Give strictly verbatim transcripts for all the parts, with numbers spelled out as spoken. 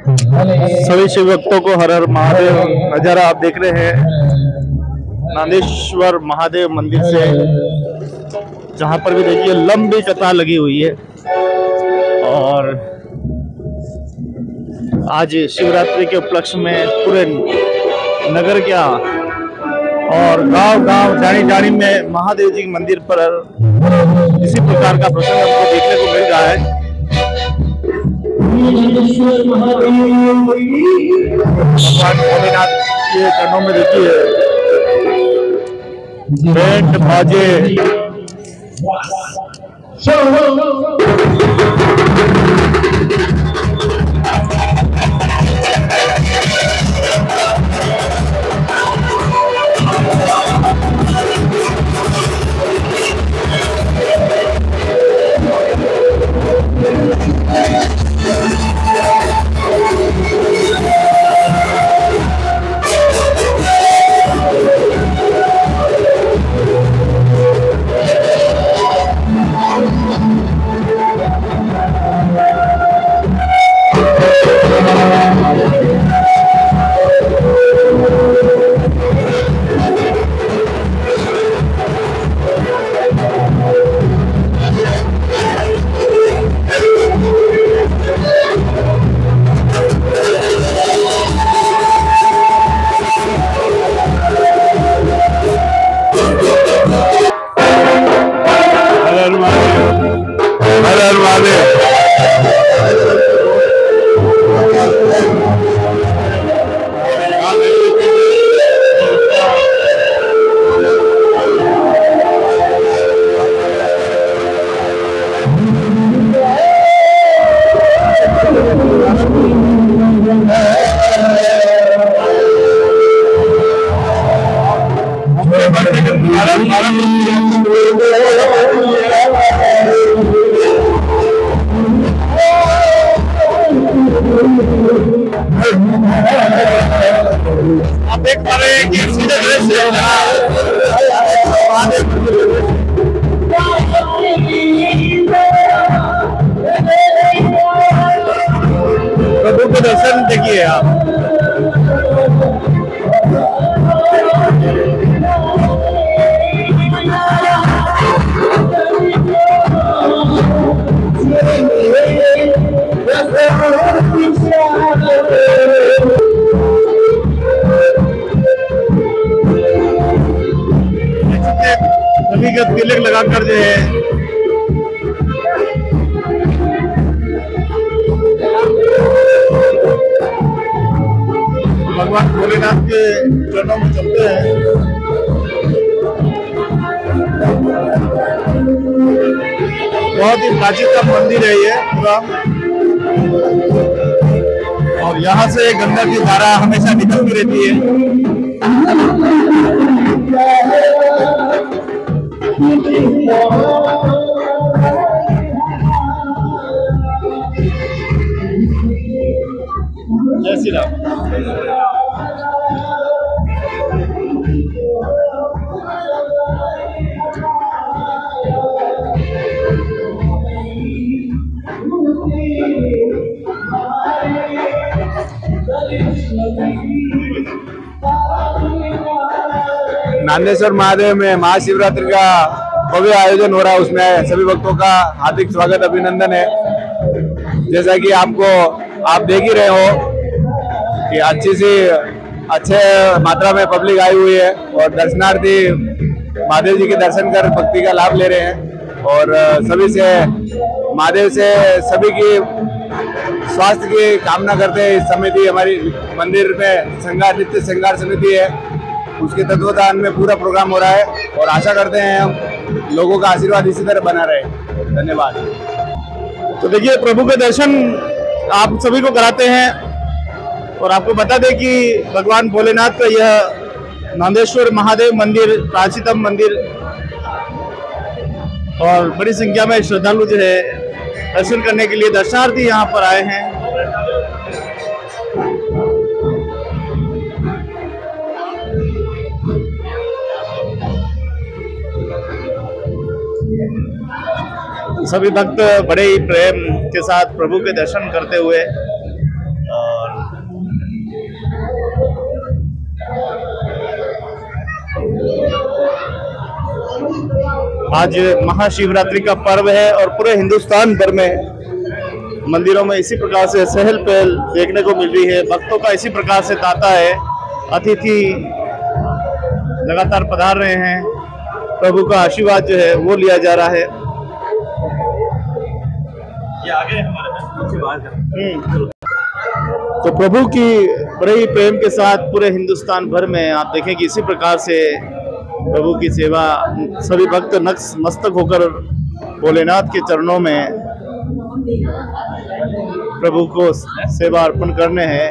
सभी शिव भक्तों को हर हर महादेव। नजारा आप देख रहे हैं नांदेश्वर महादेव मंदिर से, जहां पर भी देखिए लंबी कतार लगी हुई है। और आज शिवरात्रि के उपलक्ष्य में पूरे नगर क्या और गांव-गांव जानी-जानी में महादेव जी के मंदिर पर इसी प्रकार का प्रसंग हमको देखने को मिल रहा है। भगवान भोलेनाथ के चरणों में देखिए बैंड बाजे, आप देख पा रहे हैं कि इसकी प्रभु के दर्शन देखिए आप। सभी का तिलक लगाकर जो है भगवान भोलेनाथ के चरणों में चलते हैं। बहुत ही प्राचीन मंदिर है ये पूरा, और यहाँ से गंगा की धारा हमेशा निकलती रहती है। जय श्री राम। नांदेश्वर महादेव में महाशिवरात्रि का भव्य आयोजन हो रहा है, उसमें सभी भक्तों का हार्दिक स्वागत अभिनंदन है। जैसा कि आपको आप देख ही रहे हो कि अच्छी सी अच्छे मात्रा में पब्लिक आई हुई है और दर्शनार्थी महादेव जी के दर्शन कर भक्ति का लाभ ले रहे हैं। और सभी से महादेव से सभी की स्वास्थ्य की कामना करते हैं। इस समिति हमारी मंदिर में श्रृंगार नित्य श्रृंगार समिति है, उसके तत्वाधान में पूरा प्रोग्राम हो रहा है और आशा करते हैं हम लोगों का आशीर्वाद इसी तरह बना रहे। धन्यवाद। तो देखिए प्रभु के दर्शन आप सभी को कराते हैं और आपको बता दें कि भगवान भोलेनाथ का यह नांदेश्वर महादेव मंदिर प्राचीनतम मंदिर, और बड़ी संख्या में श्रद्धालु जो है दर्शन करने के लिए दर्शनार्थी यहाँ पर आए हैं। सभी भक्त बड़े ही प्रेम के साथ प्रभु के दर्शन करते हुए आज महाशिवरात्रि का पर्व है और पूरे हिंदुस्तान भर में मंदिरों में इसी प्रकार से चहल पहल देखने को मिल रही है। भक्तों का इसी प्रकार से तांता है, अतिथि लगातार पधार रहे हैं, प्रभु का आशीर्वाद जो है वो लिया जा रहा है। ये आगे हमारे तो प्रभु की बड़े ही प्रेम के साथ पूरे हिंदुस्तान भर में आप देखें कि इसी प्रकार से प्रभु की सेवा सभी भक्त नक्श मस्तक होकर भोलेनाथ के चरणों में प्रभु को सेवा अर्पण करने हैं।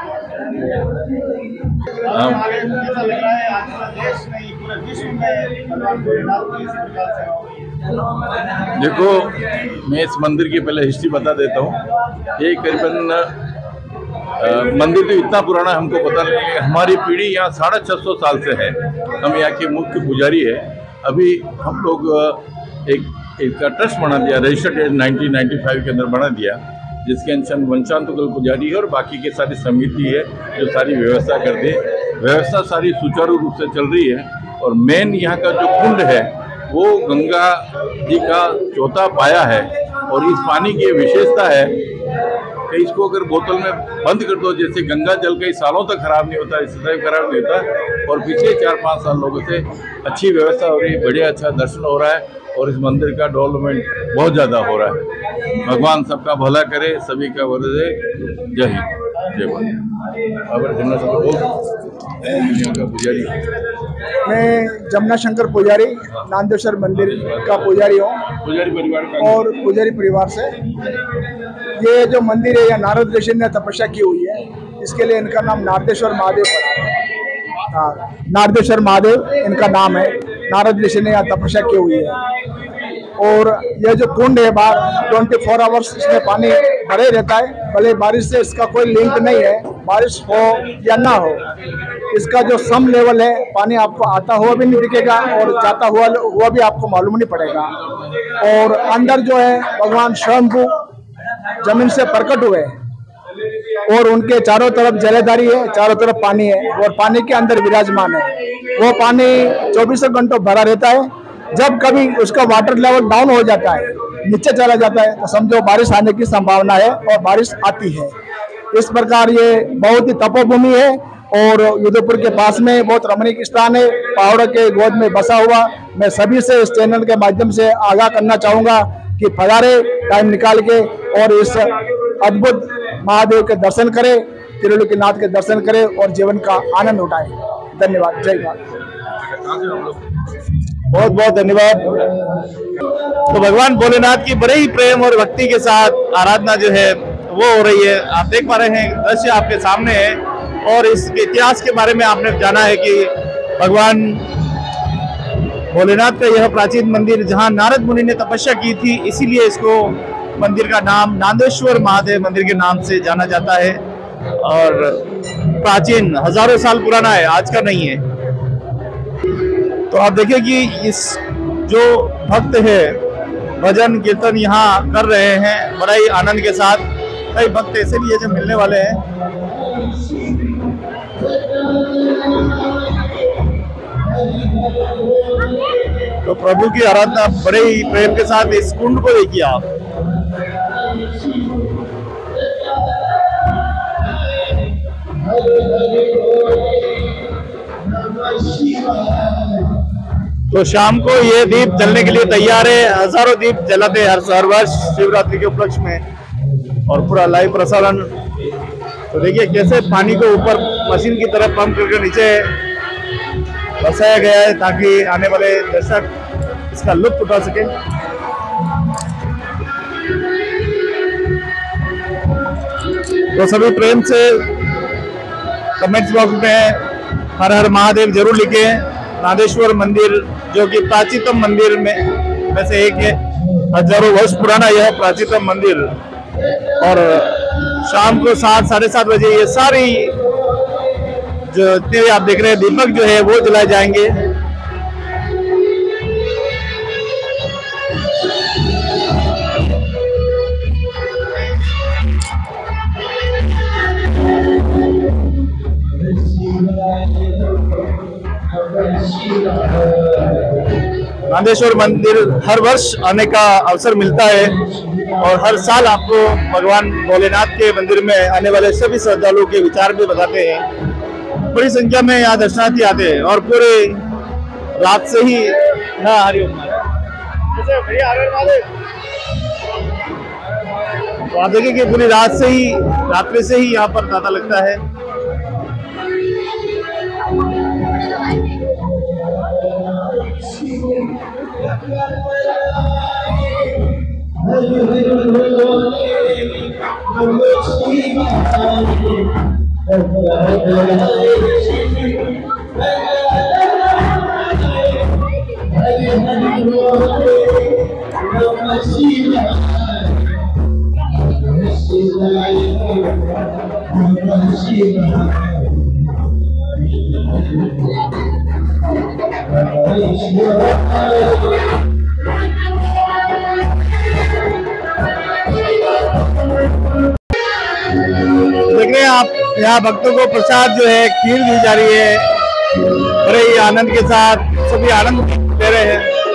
देखो, मैं इस मंदिर की पहले हिस्ट्री बता देता हूँ। ये करीबन मंदिर तो इतना पुराना हमको पता नहीं है। हमारी पीढ़ी यहाँ साढ़े छः सौ साल से है। हम यहाँ के मुख्य पुजारी है। अभी हम लोग एक एक ट्रस्ट बना दिया, रजिस्टर्ड नाइनटीन नाइंटी फाइव के अंदर बना दिया, जिसके अंदर वंशांतुकल पुजारी है और बाकी की सारी समिति है जो सारी व्यवस्था करती है। व्यवस्था सारी सुचारू रूप से चल रही है। और मेन यहाँ का जो कुंड है वो गंगा जी का चौथा पाया है। और इस पानी की विशेषता है कि इसको अगर बोतल में बंद कर दो, जैसे गंगा जल कई सालों तक खराब नहीं होता, सदैव खराब नहीं होता। और पिछले चार पाँच साल लोगों से अच्छी व्यवस्था हो रही है, बढ़िया अच्छा दर्शन हो रहा है और इस मंदिर का डेवलपमेंट बहुत ज़्यादा हो रहा है। भगवान सबका भला करे, सभी का वरद दे। जय हिंद, जय भारत। जमुना का पुजारी, मैं जमुना शंकर पुजारी नांदेश्वर मंदिर का पुजारी हूँ, पुजारी परिवार का और पुजारी परिवार से। ये जो मंदिर है, यह नारद ऋषि ने तपस्या की हुई है, इसके लिए इनका नाम नारदेश्वर महादेव पड़ा। हाँ, नारदेश्वर महादेव इनका नाम है। नारद ऋषि ने यहाँ तपस्या की हुई है। और यह जो कुंड है बाहर ट्वेंटी फोर आवर्स इसमें पानी भरे रहता है, भले बारिश से इसका कोई लिंक नहीं है, बारिश हो या ना हो। इसका जो सम लेवल है, पानी आपको आता हुआ भी नहीं दिखेगा और जाता हुआ हुआ भी आपको मालूम नहीं पड़ेगा। और अंदर जो है भगवान स्वयंभू जमीन से प्रकट हुए और उनके चारों तरफ जलेदारी है, चारों तरफ पानी है और पानी के अंदर विराजमान है। वो पानी चौबीसों घंटों भरा रहता है। जब कभी उसका वाटर लेवल डाउन हो जाता है, नीचे चला जाता है, तो समझो बारिश आने की संभावना है और बारिश आती है। इस प्रकार ये बहुत ही तपोभूमि है और युद्धपुर के पास में बहुत रमणीक स्थान है, पहाड़ों के गोद में बसा हुआ। मैं सभी से इस चैनल के माध्यम से आगाह करना चाहूँगा कि पधारे, टाइम निकाल के और इस अद्भुत महादेव के दर्शन करें, त्रिलोकीनाथ के दर्शन करें और जीवन का आनंद उठाएं। धन्यवाद। जय भारत। बहुत बहुत धन्यवाद। तो भगवान भोलेनाथ की बड़े ही प्रेम और भक्ति के साथ आराधना जो है वो हो रही है। आप देख पा रहे हैं, दृश्य आपके सामने है। और इस इतिहास के बारे में आपने जाना है कि भगवान भोलेनाथ का यह प्राचीन मंदिर जहां नारद मुनि ने तपस्या की थी, इसीलिए इसको मंदिर का नाम नांदेश्वर महादेव मंदिर के नाम से जाना जाता है। और प्राचीन हजारों साल पुराना है, आज का नहीं है। तो आप देखिए कि इस जो भक्त है भजन कीर्तन यहाँ कर रहे हैं बड़ा ही आनंद के साथ। कई भक्त ऐसे भी है जो मिलने वाले हैं। तो प्रभु की आराधना बड़े ही प्रेम के साथ इस कुंड को देखिए आप। तो शाम को ये दीप जलने के लिए तैयार है। हजारों दीप जलाते हैं हर हर वर्ष शिवरात्रि के उपलक्ष्य में और पूरा लाइव प्रसारण। तो देखिए कैसे पानी को ऊपर मशीन की तरफ पंप करके नीचे बसाया गया है ताकि आने वाले दर्शक इसका लुत्फ उठा सके। तो सभी प्रेम से कमेंट्स बॉक्स में हर हर महादेव जरूर लिखें। नांदेश्वर मंदिर जो कि प्राचीनतम मंदिर में में से एक है, हजारों वर्ष पुराना यह प्राचीनतम मंदिर। और शाम को सात साढ़े सात बजे ये सारी जो जितने आप देख रहे हैं दीपक जो है वो जलाए जाएंगे। नांदेश्वर मंदिर हर वर्ष आने का अवसर मिलता है और हर साल आपको भगवान भोलेनाथ के मंदिर में आने वाले सभी श्रद्धालुओं के विचार भी बताते हैं। बड़ी संख्या में यहाँ दर्शनार्थी आते हैं और पूरे रात से ही हाँ हरिओम तो आप देखिए कि पूरी रात से ही रात्रि से ही यहाँ पर तांता लगता है। देख रहे हैं आप यहाँ भक्तों को प्रसाद जो है खीर दी जा रही है, बड़े ही आनंद के साथ सभी आनंद ले रहे हैं।